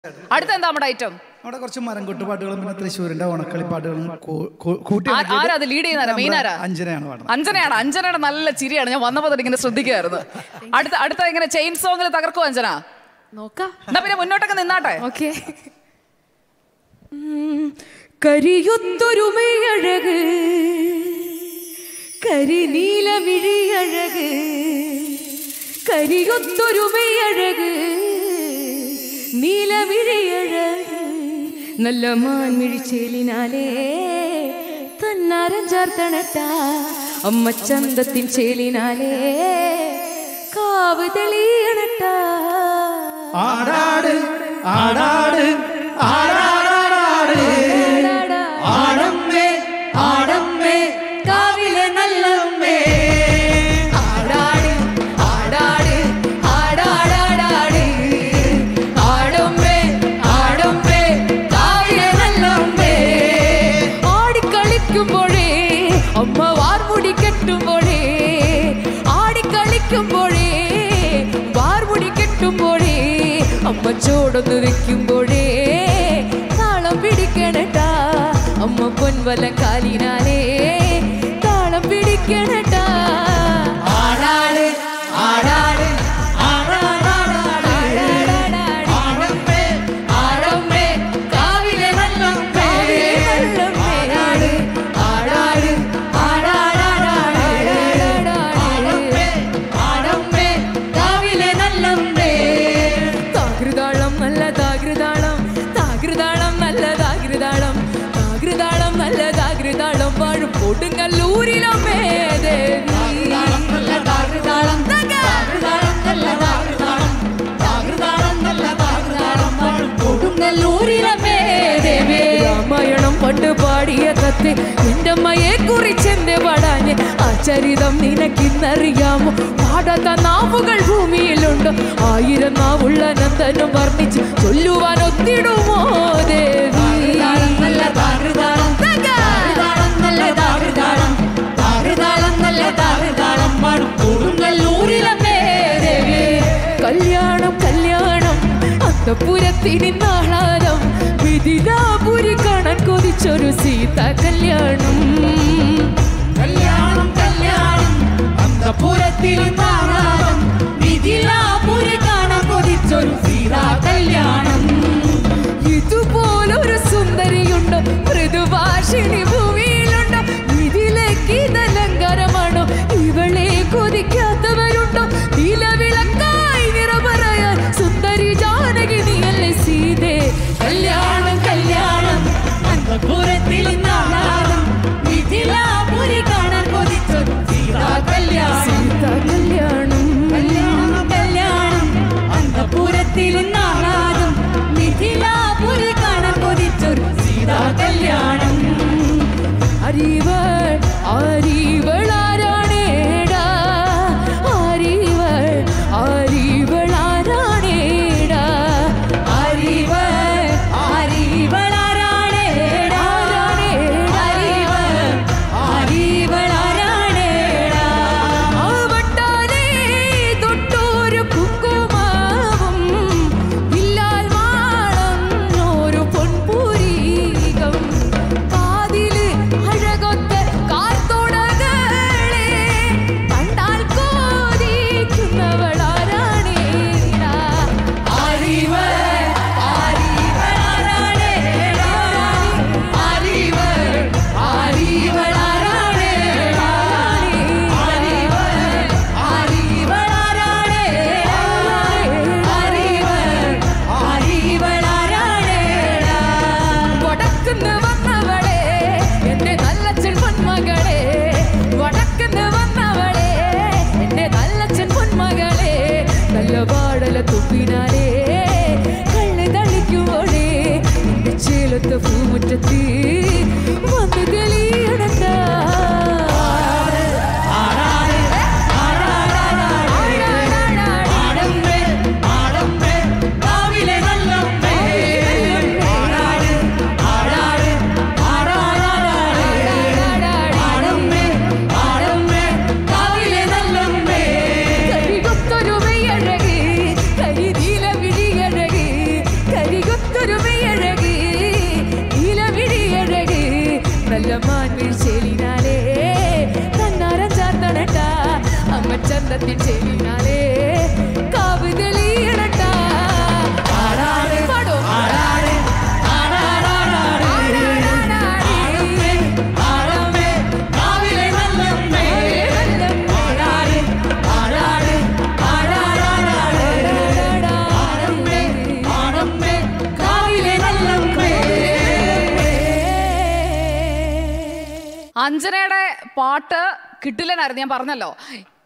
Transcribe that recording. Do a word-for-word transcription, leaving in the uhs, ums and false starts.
അടുത്ത എന്താ നമ്മുടെ ഐറ്റം? അവിടെ കുറച്ച് മരംകൊട്ട് പാട്ടുകളും പിന്നെ തൃശ്ശൂരിന്റെ ഓണക്കളി പാട്ടുകളും ആരാ അത് ലീഡ് ചെയ്യുന്ന? മെയിൻ ആരാ? അഞ്ജനയാണ്. അഞ്ജനയാണ്. അഞ്ജനയുടെ നല്ല ചിരിയാണ്. ഞാൻ വന്നപ്പോ തന്നെ ഇങ്ങനെ ശ്രദ്ധിക്കുമായിരുന്നു. അടുത്ത അടുത്ത ഇങ്ങനെ ചെയിൻ സോങ്ങിൽ തകർക്കും അഞ്ജന. നോക്കാം. എന്നാ പിന്നെ മുന്നോട്ടൊക്കെ നിന്നാട്ടെ. ഓക്കെ. കരിയൊത്തൊരുമയഴക് കരിനീല വിഴിയഴക് കരിയൊത്തൊരുമയഴക് നീലമിഴിയഴക് നല്ല മാൻമിഴിച്ചേലിനാലേ തന്നാരം ചാർത്തണട്ട അമ്മ ചന്തത്തിൻ ചേലിനാലേ കാവ് തെളിയണട്ട. ആടാട് ആടാട് ആടാടാടാട് ആടമ്മേ ആടമ്മേ കാവിലെ നല്ലമ്മേ ആടാട് ആടാട് ആടാടാടാട് ആടമ്മേ ആടമ്മേ കാവിലെ നല്ലമ്മേ. ആടിക്കളിക്കുമ്പോഴേ അമ്മ വാർമുടി കെട്ടുമ്പോഴേ ആടിക്കളിക്കുമ്പോഴേ വാർമുടി കെട്ടുമ്പോഴേ അമ്മ ചോടൊന്ന് വെക്കുമ്പോഴേ താളം പിടിക്കണട്ടാ അമ്മ പൊൻവല കാലിനാലേ താളം പിടിക്കണട്ടാ. ആടാട് ആടാട് ആടമ്മേ ആടമ്മേ കാവിലെ നല്ലമ്മേ ആടാട് ആടാട് ആടാടാടാടമ്മേ ആടമ്മേ കാവിലെ നല്ലമ്മേ. താകൃതാളം നല്ല താകൃതാളം താകൃതാളം നല്ല താകൃതാളം താകൃതാളം നല്ല താകൃതാളം വാഴും കൊടുങ്ങല്ലൂരിലമ്മേ ദേവി. രാമായണം പണ്ട് പാടിയ കത്ത് എന്റെ അമ്മയെ കുറിച്ചെന്റെ പാടാഞ്ഞ് ആ ചരിതം നിനക്കിന്നറിയാമോ? പാടാത്ത നാവുകൾ ഭൂമിയിലുണ്ടോ? ആയിരം നാവുള്ള നന്ദനും വർണ്ണിച്ച് ചൊല്ലുവാൻ ഒത്തിടുമോ ദേവി? കല്യാണം കല്യാണം അന്തപുരത്തിനാഹ്ലാദം വിധിലാപുരി കാണാൻ കൊതിച്ചൊരു സീത കല്യാണം. കല്യാണം കല്യാണം അന്തപുരത്തിനാഹ്ലാദം വിധിലാപുരി കാണാൻ കൊതിച്ചൊരു സീതാ കല്യാണം. ഇതുപോലൊരു സുന്ദരിയുണ്ടോ? മൃദുഭാഷിണി ഭൂമിയിലുണ്ടോ? ഇതിലേക്ക് ഇതലങ്കാരമാണോ? ഇവളെ കൊതിക്കാത്തവരുണ്ടോ? നിലവിളക്കായി നിറപറയാൻ സുന്ദരി ജാനകി നീയല്ലേ സീതേ. കല്യാണം കല്യാണം അന്തപുരത്തിനാഹ്ലാദം വിധിലാപുരി കാണാൻ കൊതിച്ചൊരു സീതാ കല്യാണം. സീതാ കല്യാണം കല്യാണം കല്യാണം അന്തപുരത്തിനാഹ്ലാദം താളത്തിൽ ചെവിനാലേ കാവ് തെളിയിടട്ട പാടോ അഞ്ജനയുടെ പാട്ട് കിട്ടില്ലെന്നായിരുന്നു ഞാൻ പറഞ്ഞല്ലോ.